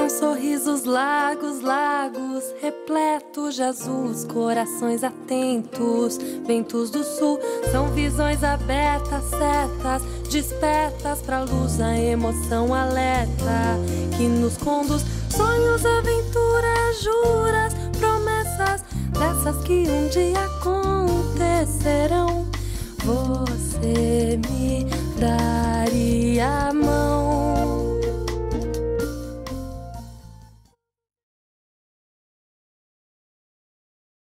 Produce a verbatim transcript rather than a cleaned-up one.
São sorrisos largos, lagos, repletos de azuis, corações atentos, ventos do sul. São visões abertas, setas, despertas pra luz, a emoção alerta que nos conduz. Sonhos, aventuras, juras, promessas, dessas que um dia acontecerão. Você me daria